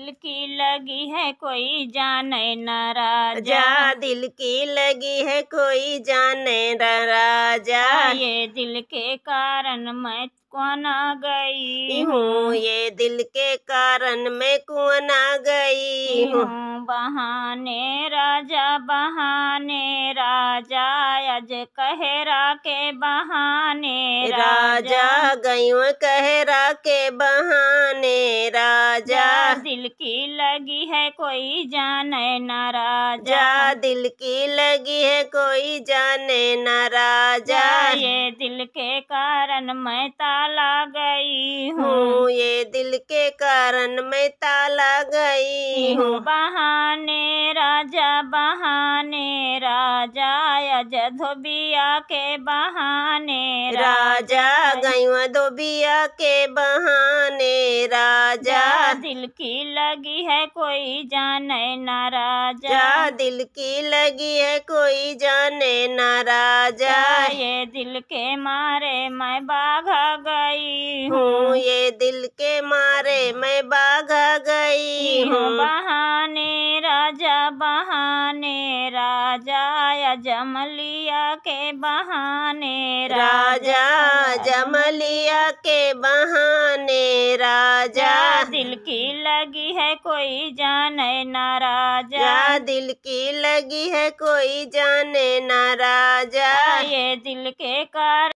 दिल की लगी है कोई जाने न राजा, दिल की लगी है कोई जाने न राजा। ये दिल के कारण मैं कुआं ना गई हूँ, ये दिल के कारण मैं कुआं ना गई हूँ। बहाने राजा अज कहरा के बहाने राजा गयूं कहरा के बहाने राजा। दिल की लगी है कोई जाने न राजा, दिल की लगी है कोई जाने न राजा। ये दिल के कारण मैं ताला गई हूँ, ये दिल के कारण मैं ताला गई हूँ। बहाने राजा अज धोबिया के बहाने राजा गयूं धोबिया के बहाने राजा। दिल की लगी है कोई जाने न राजा, दिल की लगी है कोई जाने न राजा। ये दिल के मारे मैं बाघा गई हूँ, ये दिल के मारे मैं बाघा गई हूँ। बहाने राजा जमलिया के बहाने राजा जमलिया के बहाने राजा। दिल की लगी है कोई जाने न राजा, दिल की लगी है कोई जाने न राजा। ये दिल के कारण